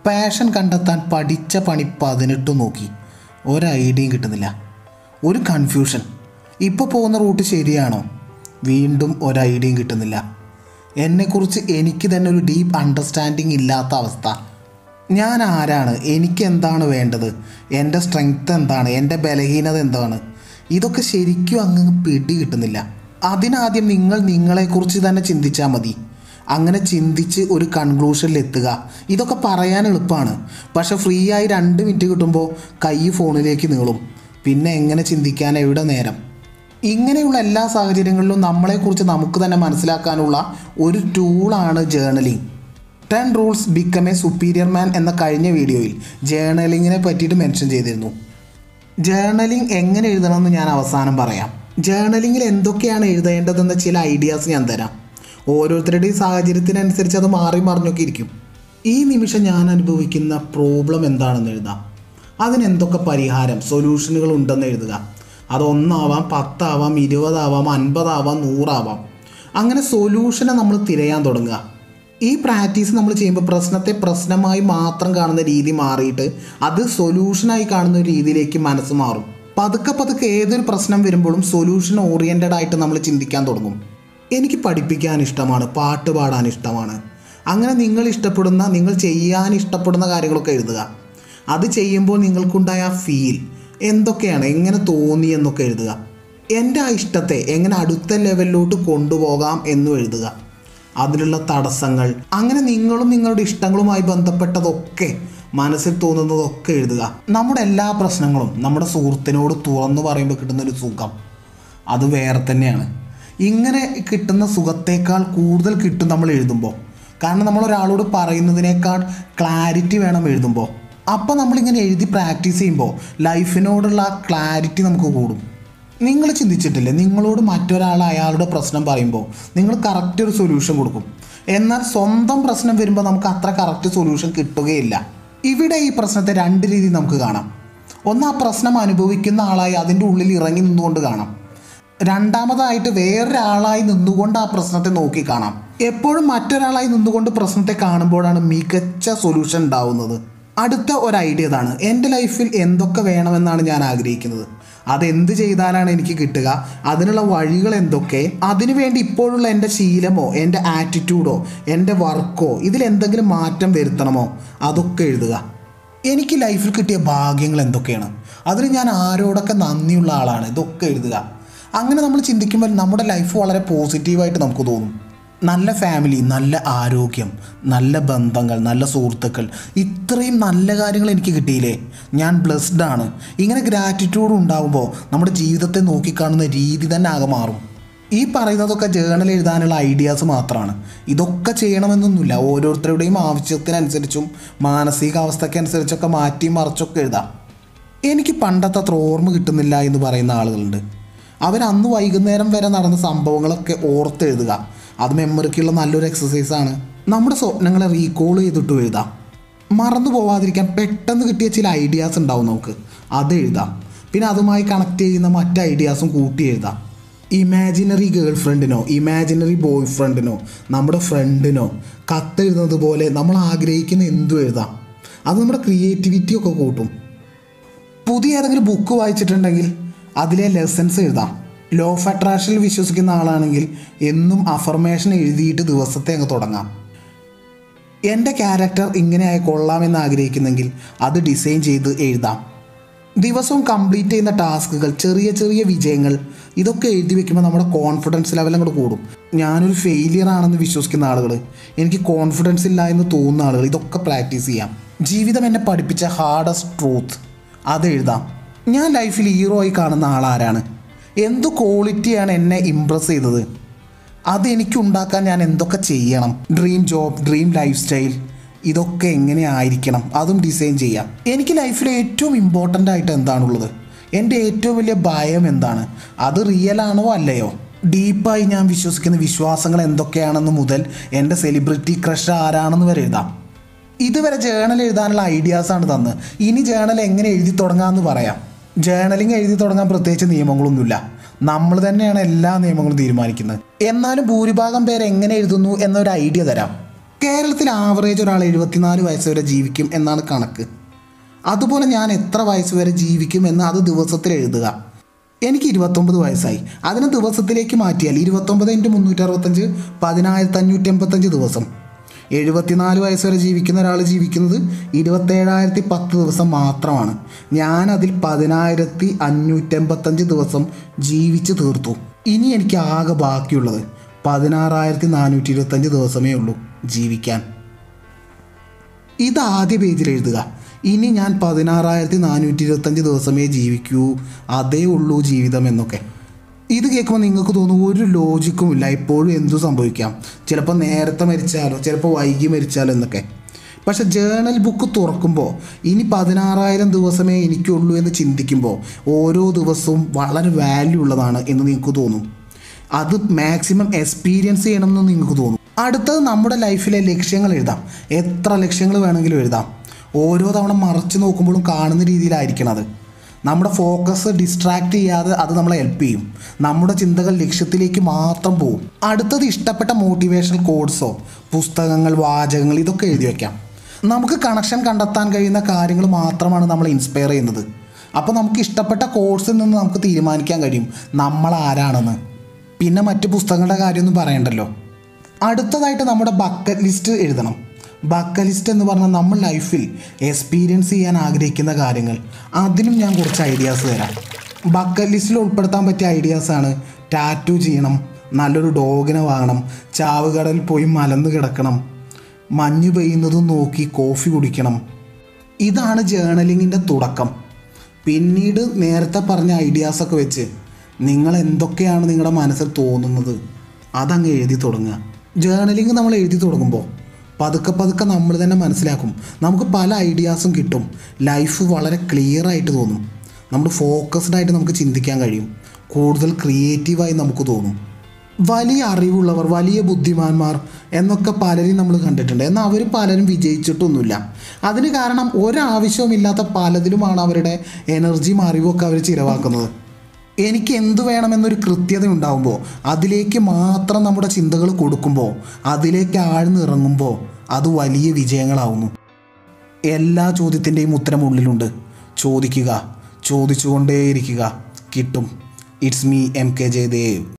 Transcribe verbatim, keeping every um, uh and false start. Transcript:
Passion കണ്ടെത്താൻ പഠിച്ച പണി പതിനെട്ട് നോക്കി, ഒരു ഐഡിയയും കിട്ടുന്നില്ല. ഒരു കൺഫ്യൂഷൻ, ഇപ്പോൾ പോകുന്ന റൂട്ട് ശരിയാണോ? വീണ്ടും ഒരു ഐഡിയയും കിട്ടുന്നില്ല. എന്നെക്കുറിച്ച് എനിക്ക് തന്നെ ഒരു ഡീപ്പ് അണ്ടർസ്റ്റാൻഡിങ് ഇല്ലാത്ത അവസ്ഥ. ഞാൻ ആരാണ്? എനിക്ക് എന്താണ് വേണ്ടത്? എൻ്റെ സ്ട്രെങ്ത് എന്താണ്? എൻ്റെ ബലഹീനത എന്താണ്? ഇതൊക്കെ ശരിക്കും അങ്ങ് പിടി കിട്ടുന്നില്ല. അതിനാദ്യം നിങ്ങൾ നിങ്ങളെക്കുറിച്ച് തന്നെ ചിന്തിച്ചാൽ മതി. അങ്ങനെ ചിന്തിച്ച് ഒരു കൺക്ലൂഷനിൽ എത്തുക. ഇതൊക്കെ പറയാൻ എളുപ്പമാണ്, പക്ഷെ ഫ്രീ ആയി രണ്ട് മിനിറ്റ് കിട്ടുമ്പോൾ കൈ ഫോണിലേക്ക് നീളും. പിന്നെ എങ്ങനെ ചിന്തിക്കാൻ, എവിടെ നേരം? ഇങ്ങനെയുള്ള എല്ലാ സാഹചര്യങ്ങളിലും നമ്മളെക്കുറിച്ച് നമുക്ക് തന്നെ മനസ്സിലാക്കാനുള്ള ഒരു ടൂളാണ് journaling. Ten rules become a superior man എന്ന കഴിഞ്ഞ വീഡിയോയിൽ ജേർണലിങ്ങിനെ പറ്റിയിട്ട് മെൻഷൻ ചെയ്തിരുന്നു. ജേർണലിംഗ് എങ്ങനെ എഴുതണമെന്ന് ഞാൻ അവസാനം പറയാം. ജേർണലിങ്ങിൽ എന്തൊക്കെയാണ് എഴുതേണ്ടതെന്ന ചില ഐഡിയാസ് ഞാൻ തരാം. ഓരോരുത്തരുടെയും സാഹചര്യത്തിനനുസരിച്ച് അത് മാറി മറിഞ്ഞൊക്കെ ഇരിക്കും. ഈ നിമിഷം ഞാൻ അനുഭവിക്കുന്ന പ്രോബ്ലം എന്താണെന്ന് എഴുതാം. അതിനെന്തൊക്കെ പരിഹാരം, സൊല്യൂഷനുകൾ ഉണ്ടെന്ന് എഴുതുക. അതൊന്നാവാം, പത്താവാം, ഇരുപതാവാം, അൻപതാവാം, നൂറാവാം. അങ്ങനെ സൊല്യൂഷനെ നമ്മൾ തിരയാൻ തുടങ്ങുക. ഈ പ്രാക്ടീസ് നമ്മൾ ചെയ്യുമ്പോൾ പ്രശ്നത്തെ പ്രശ്നമായി മാത്രം കാണുന്ന രീതി മാറിയിട്ട് അത് സൊല്യൂഷനായി കാണുന്ന ഒരു രീതിയിലേക്ക് മനസ്സ് മാറും. പതുക്കെ പതുക്കെ ഏതൊരു പ്രശ്നം വരുമ്പോഴും സൊല്യൂഷൻ ഓറിയൻറ്റഡ് ആയിട്ട് നമ്മൾ ചിന്തിക്കാൻ തുടങ്ങും. എനിക്ക് പഠിപ്പിക്കാൻ ഇഷ്ടമാണ്, പാട്ട് പാടാൻ ഇഷ്ടമാണ്. അങ്ങനെ നിങ്ങൾ ഇഷ്ടപ്പെടുന്ന, നിങ്ങൾ ചെയ്യാൻ ഇഷ്ടപ്പെടുന്ന കാര്യങ്ങളൊക്കെ എഴുതുക. അത് ചെയ്യുമ്പോൾ നിങ്ങൾക്കുണ്ടായ ആ ഫീൽ എന്തൊക്കെയാണ്, എങ്ങനെ തോന്നി എന്നൊക്കെ എഴുതുക. എൻ്റെ ആ ഇഷ്ടത്തെ എങ്ങനെ അടുത്ത ലെവലിലോട്ട് കൊണ്ടുപോകാം എന്നും എഴുതുക. അതിലുള്ള തടസ്സങ്ങൾ, അങ്ങനെ നിങ്ങളും നിങ്ങളുടെ ഇഷ്ടങ്ങളുമായി ബന്ധപ്പെട്ടതൊക്കെ, മനസ്സിൽ തോന്നുന്നതൊക്കെ എഴുതുക. നമ്മുടെ എല്ലാ പ്രശ്നങ്ങളും നമ്മുടെ സുഹൃത്തിനോട് തുറന്നു പറയുമ്പോൾ കിട്ടുന്നൊരു സുഖം അത് വേറെ തന്നെയാണ്. ഇങ്ങനെ കിട്ടുന്ന സുഖത്തേക്കാൾ കൂടുതൽ കിട്ടും നമ്മൾ എഴുതുമ്പോൾ. കാരണം നമ്മൾ ഒരാളോട് പറയുന്നതിനേക്കാൾ ക്ലാരിറ്റി വേണം എഴുതുമ്പോൾ. അപ്പോൾ നമ്മളിങ്ങനെ എഴുതി പ്രാക്ടീസ് ചെയ്യുമ്പോൾ ലൈഫിനോടുള്ള ക്ലാരിറ്റി നമുക്ക് കൂടും. നിങ്ങൾ ചിന്തിച്ചിട്ടില്ലേ, നിങ്ങളോട് മറ്റൊരാൾ അയാളുടെ പ്രശ്നം പറയുമ്പോൾ നിങ്ങൾ കറക്റ്റ് ഒരു സൊല്യൂഷൻ കൊടുക്കും. എന്നാൽ സ്വന്തം പ്രശ്നം വരുമ്പോൾ നമുക്ക് അത്ര കറക്റ്റ് സൊല്യൂഷൻ കിട്ടുകയില്ല. ഇവിടെ ഈ പ്രശ്നത്തെ രണ്ട് രീതിയിൽ നമുക്ക് കാണാം. ഒന്ന്, ആ പ്രശ്നം അനുഭവിക്കുന്ന ആളായി അതിൻ്റെ ഉള്ളിൽ ഇറങ്ങി നിന്നുകൊണ്ട് കാണാം. രണ്ടാമതായിട്ട് വേറൊരാളായി നിന്നുകൊണ്ട് ആ പ്രശ്നത്തെ നോക്കി കാണാം. എപ്പോഴും മറ്റൊരാളായി നിന്നുകൊണ്ട് പ്രശ്നത്തെ കാണുമ്പോഴാണ് മികച്ച സൊല്യൂഷൻ ഉണ്ടാവുന്നത്. അടുത്ത ഒരു ഐഡിയ ഇതാണ്. എൻ്റെ ലൈഫിൽ എന്തൊക്കെ വേണമെന്നാണ് ഞാൻ ആഗ്രഹിക്കുന്നത്, അതെന്ത് ചെയ്താലാണ് എനിക്ക് കിട്ടുക, അതിനുള്ള വഴികൾ എന്തൊക്കെ, അതിനുവേണ്ടി ഇപ്പോഴുള്ള എൻ്റെ ശീലമോ എൻ്റെ ആറ്റിറ്റ്യൂഡോ എൻ്റെ വർക്കോ ഇതിലെന്തെങ്കിലും മാറ്റം വരുത്തണമോ, അതൊക്കെ എഴുതുക. എനിക്ക് ലൈഫിൽ കിട്ടിയ ഭാഗ്യങ്ങൾ എന്തൊക്കെയാണ്, അതിന് ഞാൻ ആരോടൊക്കെ നന്ദിയുള്ള ആളാണ്, ഇതൊക്കെ എഴുതുക. അങ്ങനെ നമ്മൾ ചിന്തിക്കുമ്പോൾ നമ്മുടെ ലൈഫ് വളരെ പോസിറ്റീവായിട്ട് നമുക്ക് തോന്നും. നല്ല ഫാമിലി, നല്ല ആരോഗ്യം, നല്ല ബന്ധങ്ങൾ, നല്ല സുഹൃത്തുക്കൾ, ഇത്രയും നല്ല കാര്യങ്ങൾ എനിക്ക് കിട്ടിയില്ലേ, ഞാൻ ബ്ലെസ്ഡ് ആണ്. ഇങ്ങനെ ഗ്രാറ്റിറ്റ്യൂഡ് ഉണ്ടാകുമ്പോൾ നമ്മുടെ ജീവിതത്തെ നോക്കിക്കാണുന്ന രീതി തന്നെ ആകെ മാറും. ഈ പറയുന്നതൊക്കെ ജേർണൽ എഴുതാനുള്ള ഐഡിയാസ് മാത്രമാണ്. ഇതൊക്കെ ചെയ്യണമെന്നൊന്നുമില്ല. ഓരോരുത്തരുടെയും ആവശ്യത്തിനനുസരിച്ചും മാനസികാവസ്ഥയ്ക്കനുസരിച്ചൊക്കെ മാറ്റി മറിച്ചൊക്കെ എഴുതാം. എനിക്ക് പണ്ടത്തെ അത്ര ഓർമ്മ കിട്ടുന്നില്ല എന്ന് പറയുന്ന ആളുകളുണ്ട്. അവരന്ന് വൈകുന്നേരം വരെ നടന്ന സംഭവങ്ങളൊക്കെ ഓർത്തെഴുതുക. അത് മെമ്മറിക്കുള്ള നല്ലൊരു എക്സസൈസാണ്. നമ്മുടെ സ്വപ്നങ്ങളെ റീകോൾ ചെയ്തിട്ട് എഴുതാം. മറന്നു പോവാതിരിക്കാൻ പെട്ടെന്ന് കിട്ടിയ ചില ഐഡിയാസ് ഉണ്ടാവും നമുക്ക്, അത് എഴുതാം. പിന്നെ അതുമായി കണക്ട് ചെയ്യുന്ന മറ്റ് ഐഡിയാസും കൂട്ടി എഴുതാം. ഇമാജിനറി ഗേൾ ഫ്രണ്ടിനോ ഇമാജിനറി ബോയ് ഫ്രണ്ടിനോ നമ്മുടെ ഫ്രണ്ടിനോ കത്തെഴുതുന്നത് പോലെ നമ്മൾ ആഗ്രഹിക്കുന്ന എന്തും എഴുതാം. അത് നമ്മുടെ ക്രിയേറ്റിവിറ്റിയൊക്കെ കൂട്ടും. പുതിയ ഏതെങ്കിലും ബുക്ക് വായിച്ചിട്ടുണ്ടെങ്കിൽ അതിലെ ലെസൺസ് എഴുതാം. ലോ ഓഫ് അട്രാക്ഷനിൽ വിശ്വസിക്കുന്ന ആളാണെങ്കിൽ എന്നും അഫർമേഷൻ എഴുതിയിട്ട് ദിവസത്തെ അങ്ങ് തുടങ്ങാം. എൻ്റെ ക്യാരക്ടർ ഇങ്ങനെയായി കൊള്ളാമെന്ന് ആഗ്രഹിക്കുന്നെങ്കിൽ അത് ഡിസൈൻ ചെയ്ത് എഴുതാം. ദിവസവും കംപ്ലീറ്റ് ചെയ്യുന്ന ടാസ്കുകൾ, ചെറിയ ചെറിയ വിജയങ്ങൾ, ഇതൊക്കെ എഴുതി വെക്കുമ്പോൾ നമ്മുടെ കോൺഫിഡൻസ് ലെവൽ അങ്ങോട്ട് കൂടും. ഞാനൊരു ഫെയിലിയർ ആണെന്ന് വിശ്വസിക്കുന്ന ആളുകൾ, എനിക്ക് കോൺഫിഡൻസ് ഇല്ല എന്ന് തോന്നുന്ന ആളുകൾ, ഇതൊക്കെ പ്രാക്ടീസ് ചെയ്യാം. ജീവിതം എന്നെ പഠിപ്പിച്ച ഹാർഡസ്റ്റ് ട്രൂത്ത് അത് എഴുതാം. ഞാൻ ലൈഫിൽ ഹീറോ ആയി കാണുന്ന ആളാരാണ്, എന്ത് ക്വാളിറ്റിയാണ് എന്നെ ഇമ്പ്രസ് ചെയ്തത്, അത് എനിക്കുണ്ടാക്കാൻ ഞാൻ എന്തൊക്കെ ചെയ്യണം, dream job, dream lifestyle, ഇതൊക്കെ എങ്ങനെ ആയിരിക്കണം, അതും ഡിസൈൻ ചെയ്യാം. എനിക്ക് ലൈഫിൽ ഏറ്റവും ഇമ്പോർട്ടൻ്റ് ആയിട്ട് എന്താണുള്ളത്, എൻ്റെ ഏറ്റവും വലിയ ഭയം എന്താണ്, അത് റിയൽ ആണോ അല്ലയോ, ഡീപ്പായി ഞാൻ വിശ്വസിക്കുന്ന വിശ്വാസങ്ങൾ എന്തൊക്കെയാണെന്ന് മുതൽ എൻ്റെ സെലിബ്രിറ്റി ക്രഷ് ആരാണെന്ന് വരെ എഴുതാം. ഇതുവരെ ജേർണൽ എഴുതാനുള്ള ഐഡിയാസാണ് തന്ന്. ഇനി ജേർണൽ എങ്ങനെ എഴുതി തുടങ്ങാമെന്ന് പറയാം. ജേർണലിംഗ് എഴുതി തുടങ്ങാൻ പ്രത്യേകിച്ച് നിയമങ്ങളൊന്നുമില്ല. നമ്മൾ തന്നെയാണ് എല്ലാ നിയമങ്ങളും തീരുമാനിക്കുന്നത്. എന്നാലും ഭൂരിഭാഗം പേര് എങ്ങനെ എഴുതുന്നു എന്നൊരു ഐഡിയ തരാം. കേരളത്തിൽ ആവറേജ് ഒരാൾ എഴുപത്തിനാല് വയസ്സ് വരെ ജീവിക്കും എന്നാണ് കണക്ക്. അതുപോലെ ഞാൻ എത്ര വയസ്സ് വരെ ജീവിക്കും എന്ന് അത് ദിവസത്തിൽ എഴുതുക. എനിക്ക് ഇരുപത്തൊമ്പത് വയസ്സായി. അതിനെ ദിവസത്തിലേക്ക് മാറ്റിയാൽ ഇരുപത്തൊമ്പത് ഇൻറ്റു മുന്നൂറ്റി അറുപത്തഞ്ച് പതിനായിരത്തി അഞ്ഞൂറ്റി എൺപത്തഞ്ച് ദിവസം. എഴുപത്തിനാല് വയസ്സ് വരെ ജീവിക്കുന്ന ഒരാൾ ജീവിക്കുന്നത് ഇരുപത്തേഴായിരത്തി പത്ത് ദിവസം മാത്രമാണ്. ഞാനതിൽ പതിനായിരത്തി അഞ്ഞൂറ്റെൺപത്തഞ്ച് ദിവസം ജീവിച്ച് തീർത്തു. ഇനി എനിക്ക് ആകെ ബാക്കിയുള്ളത് പതിനാറായിരത്തി നാനൂറ്റി ഇരുപത്തഞ്ച് ദിവസമേ ഉള്ളൂ ജീവിക്കാൻ. ഇത് ആദ്യ പേജിൽ എഴുതുക. ഇനി ഞാൻ പതിനാറായിരത്തി നാനൂറ്റി ഇരുപത്തഞ്ച് ദിവസമേ ജീവിക്കൂ, അതേ ഉള്ളൂ ജീവിതം എന്നൊക്കെ. ഇത് കേൾക്കുമ്പോൾ നിങ്ങൾക്ക് തോന്നും ഒരു ലോജിക്കും ഇല്ല, എപ്പോഴും എന്തു സംഭവിക്കാം, ചിലപ്പോൾ നേരത്തെ മരിച്ചാലോ ചിലപ്പോൾ വൈകി മരിച്ചാലോ എന്നൊക്കെ. പക്ഷെ ജേണൽ ബുക്ക് തുറക്കുമ്പോൾ ഇനി പതിനാറായിരം ദിവസമേ എനിക്കുള്ളൂ എന്ന് ചിന്തിക്കുമ്പോൾ ഓരോ ദിവസവും വളരെ വാല്യൂ ഉള്ളതാണ് എന്ന് നിങ്ങൾക്ക് തോന്നും. അത് മാക്സിമം എക്സ്പീരിയൻസ് ചെയ്യണമെന്ന് നിങ്ങൾക്ക് തോന്നും. അടുത്തത് നമ്മുടെ ലൈഫിലെ ലക്ഷ്യങ്ങൾ എഴുതാം. എത്ര ലക്ഷ്യങ്ങൾ വേണമെങ്കിലും എഴുതാം. ഓരോ തവണ മറച്ച് നോക്കുമ്പോഴും കാണുന്ന രീതിയിലായിരിക്കണം അത്. നമ്മുടെ ഫോക്കസ് ഡിസ്ട്രാക്ട് ചെയ്യാതെ അത് നമ്മളെ ഹെൽപ്പ് ചെയ്യും. നമ്മുടെ ചിന്തകൾ ലക്ഷ്യത്തിലേക്ക് മാത്രം പോകും. അടുത്തത് ഇഷ്ടപ്പെട്ട മോട്ടിവേഷണൽ കോഡ്സോ പുസ്തകങ്ങൾ, വാചകങ്ങൾ ഇതൊക്കെ എഴുതി വയ്ക്കാം. നമുക്ക് കണക്ഷൻ കണ്ടെത്താൻ കഴിയുന്ന കാര്യങ്ങൾ മാത്രമാണ് നമ്മളെ ഇൻസ്പയർ ചെയ്യുന്നത്. അപ്പോൾ നമുക്ക് ഇഷ്ടപ്പെട്ട കോഴ്സിൽ നിന്ന് നമുക്ക് തീരുമാനിക്കാൻ കഴിയും നമ്മൾ ആരാണെന്ന്. പിന്നെ മറ്റ് പുസ്തകങ്ങളുടെ കാര്യമൊന്നും പറയണ്ടല്ലോ. അടുത്തതായിട്ട് നമ്മുടെ ബക്കറ്റ് ലിസ്റ്റ് എഴുതണം. ബക്കറ്റ് ലിസ്റ്റ് എന്ന് പറഞ്ഞാൽ നമ്മൾ ലൈഫിൽ എക്സ്പീരിയൻസ് ചെയ്യാൻ ആഗ്രഹിക്കുന്ന കാര്യങ്ങൾ. അതിനും ഞാൻ കുറച്ച് ഐഡിയാസ് തരാം. ബക്കറ്റ് ലിസ്റ്റിൽ ഉൾപ്പെടുത്താൻ പറ്റിയ ഐഡിയാസാണ് ടാറ്റു ചെയ്യണം, നല്ലൊരു ഡോഗിനെ വാങ്ങണം, ചാവുകടലിൽ പോയി മലന്ന് കിടക്കണം, മഞ്ഞ് പെയ്യുന്നതും നോക്കി കോഫി കുടിക്കണം. ഇതാണ് ജേണലിങ്ങിൻ്റെ തുടക്കം. പിന്നീട് നേരത്തെ പറഞ്ഞ ഐഡിയാസൊക്കെ വെച്ച് നിങ്ങൾ എന്തൊക്കെയാണ് നിങ്ങളുടെ മനസ്സിൽ തോന്നുന്നത് അതങ്ങ് എഴുതി തുടങ്ങുക. ജേണലിങ് നമ്മൾ എഴുതി തുടങ്ങുമ്പോൾ പതുക്കെ പതുക്കെ നമ്മൾ തന്നെ മനസ്സിലാക്കും, നമുക്ക് പല ഐഡിയാസും കിട്ടും. ലൈഫ് വളരെ ക്ലിയർ ആയിട്ട് തോന്നും. നമ്മൾ ഫോക്കസ്ഡ് ആയിട്ട് നമുക്ക് ചിന്തിക്കാൻ കഴിയും. കൂടുതൽ ക്രിയേറ്റീവായി നമുക്ക് തോന്നും. വലിയ അറിവുള്ളവർ, വലിയ ബുദ്ധിമാന്മാർ എന്നൊക്കെ പലരും നമ്മൾ കണ്ടിട്ടുണ്ട്. എന്നാൽ അവർ പലരും വിജയിച്ചിട്ടൊന്നുമില്ല. അതിന് കാരണം ഒരാവശ്യവുമില്ലാത്ത പലതിലുമാണ് അവരുടെ എനർജിയും അറിവൊക്കെ അവർ ചിലവാക്കുന്നത്. എനിക്ക് എന്തു വേണമെന്നൊരു കൃത്യത ഉണ്ടാകുമ്പോൾ അതിലേക്ക് മാത്രം നമ്മുടെ ചിന്തകൾ കൊടുക്കുമ്പോൾ അതിലേക്ക് ആഴ്ന്നിറങ്ങുമ്പോൾ അത് വലിയ വിജയങ്ങളാവുന്നു. എല്ലാ ചോദ്യത്തിൻ്റെയും ഉത്തരം ഉള്ളിലുണ്ട്. ചോദിക്കുക, ചോദിച്ചുകൊണ്ടേയിരിക്കുക, കിട്ടും. It's me M K Jayadev.